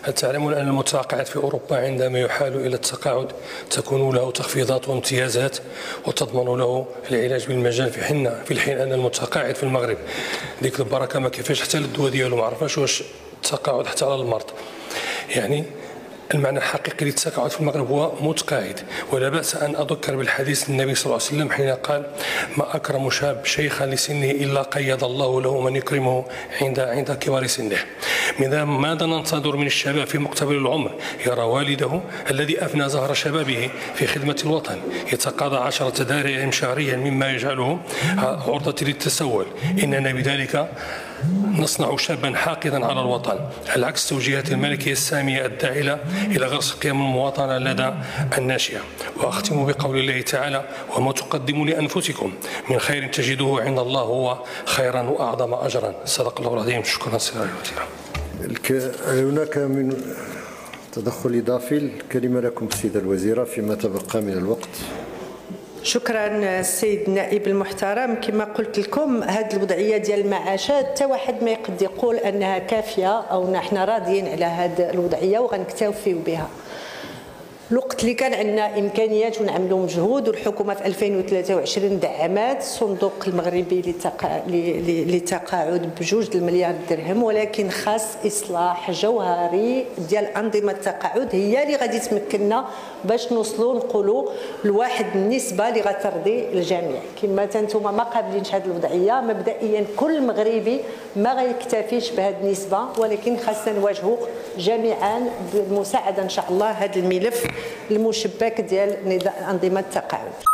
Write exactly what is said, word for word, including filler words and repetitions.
هل تعلمون أن المتقاعد في أوروبا عندما يحال إلى التقاعد تكون له تخفيضات وامتيازات وتضمن له العلاج بالمجان، في حين في الحين أن المتقاعد في المغرب ديك البركة ما كيفاش حتى للدواء ديالو، ما عرفاش واش التقاعد حتى على المرض. يعني المعنى الحقيقي للتقاعد في المغرب هو متقاعد. ولا بأس أن أذكر بالحديث النبي صلى الله عليه وسلم حين قال: ما أكرم شاب شيخا لسنه إلا قيض الله له من يكرمه عند عند كبار سنه. ماذا ننتظر من الشباب في مقتبل العمر يرى والده الذي أفنى زهر شبابه في خدمة الوطن يتقاضى عشرة دراهم شهريا مما يجعله عرضة للتسول؟ إننا بذلك نصنع شابا حاقدا على الوطن، على عكس توجيهات الملكية السامية الداعلة إلى غرس قيم المواطنة لدى الناشئة. وأختم بقول الله تعالى: وما تقدموا لأنفسكم من خير تجدوه عند الله هو خيرا وأعظم أجرا. صدق الله العظيم. شكرا سيدي الوزير. هل هناك من تدخل إضافي؟ الكلمة لكم السيدة الوزيرة فيما تبقى من الوقت. شكرا السيد النائب المحترم. كما قلت لكم، هذه الوضعيه ديال المعاشات حتى واحد ما يقد يقول انها كافيه او نحن راضيين على هذه الوضعيه وغنكتفيو بها. الوقت اللي كان عندنا امكانيات ونعملوا مجهود، والحكومه في ألفين وثلاثة وعشرين دعمات الصندوق المغربي للتقاعد بجوج المليار درهم، ولكن خاص اصلاح جوهري ديال انظمه التقاعد هي اللي غادي تمكننا باش نوصلوا نقولوا لواحد النسبه اللي غترضي الجميع. كما انتم ما قابلينش هذه الوضعيه، مبدئيا كل مغربي ما غيكتفيش بهذه النسبه، ولكن خاصنا نواجهوا جميعا بالمساعده ان شاء الله هذا الملف المشبك ديال انظمه التقاعد.